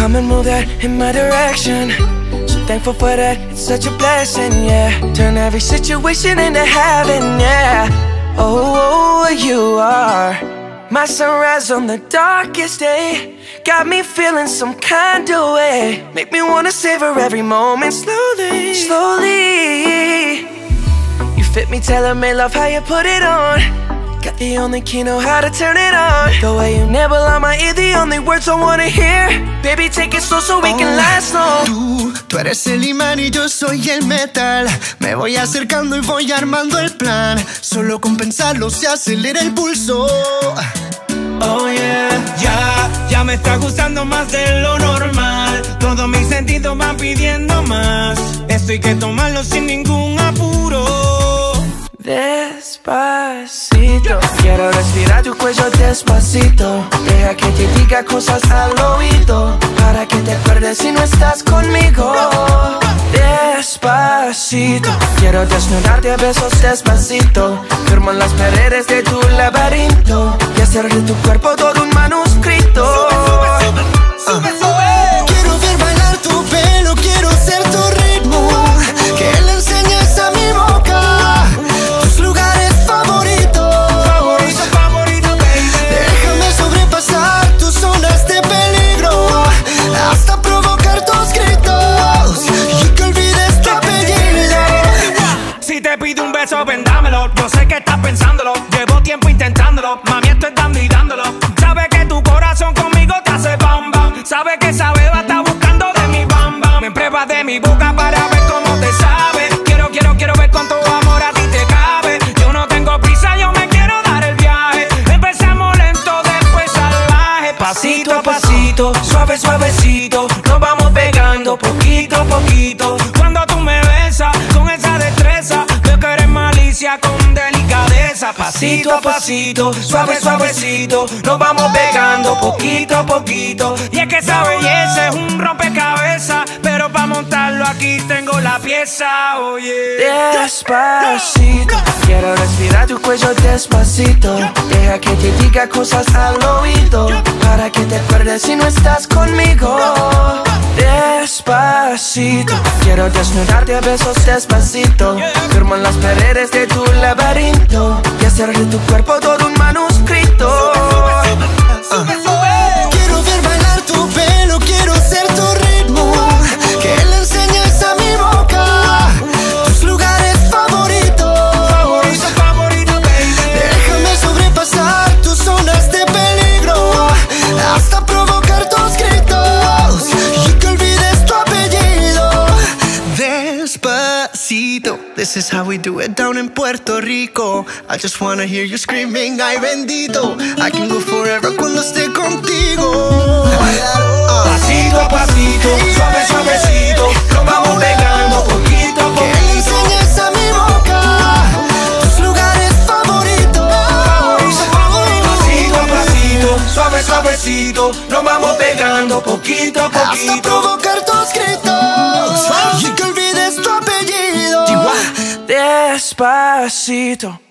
Come and move that in my direction. So thankful for that, it's such a blessing, yeah. Turn every situation into heaven, yeah. Oh, you are my sunrise on the darkest day. Got me feeling some kind of way. Make me wanna savor every moment slowly, slowly. You fit me, tailor-made, love how you put it on. Got the only key, know how to turn it on. The way you nibble on my ear, the only words I wanna hear. Baby, take it slow so we can last long. Tú eres el imán y yo soy el metal. Me voy acercando y voy armando el plan. Solo con pensarlo se acelera el pulso. Oh yeah, ya me está gustando más de lo normal. Todos mis sentidos van pidiendo más. Esto hay que tomarlo sin ningún apuro. Despacito, quiero respirar tu cuello despacito. Deja que te diga cosas al oído, para que te acuerdes si no estás conmigo. Despacito, quiero desnudarte a besos despacito. Firmo en las paredes de tu laberinto y hacer de tu cuerpo todo un manuscrito. Sube, sube. Quiero ver bailar tu pelo, quiero ser tu ritmo. Que le enseñes a mi boca tus lugares favoritos. Favorito, baby. Déjame sobrepasar tus zonas de peligro, hasta provocar tus gritos y que olvides tu apellido. Si te pido un beso, ven dámelo. Yo sé que estás pensándolo, llevo tiempo intentándolo. Mami, estoy dando y dándolo. Sabes que tu corazón conmigo te hace bam bam. Sabes que esa beba está buscando de mi bam bam. Me pruebas de mi boca para ver cómo te sabe. Quiero ver cuánto amor a ti te cabe. Yo no tengo prisa, yo me quiero dar el viaje. Empezamos lento, después salvaje. Pasito a pasito, suave, suavecito. Nos vamos pegando poquito a poquito. Cuando tú me besas con esa destreza, veo que eres malicia con delicadeza. Pasito a pasito, suave, suavecito. Nos vamos pegando poquito a poquito. Y es que esa belleza es un rompecabezas, pero para montarlo aquí tengo la pieza, oye. Despacito, quiero respirar tu cuello despacito. Deja que te diga cosas al oído, para que te acuerdes si no estás conmigo. Despacito, quiero desnudarte a besos despacito. Firmo en las paredes de tu laberinto y hacer de tu cuerpo todo un manuscrito. Quiero ver bailar tu pelo, quiero ser tu ritmo. Que le enseñes a mi boca tus lugares favoritos. Favorito, baby. Déjame sobrepasar tus zonas de peligro, hasta provocar tus gritos y que olvides tu apellido. Despacito, this is how we do it down in Puerto Rico. I just wanna hear you screaming, ay bendito. I can go forever cuando esté contigo. Pasito a pasito, suave, suavecito. Nos vamos pegando poquito a Que le poquito. enseñes a mi boca tus lugares favoritos. Pasito a pasito, suave, suavecito. Nos vamos pegando poquito a Hasta poquito. provocar tus gritos y que olvides tu apellido. Despacito.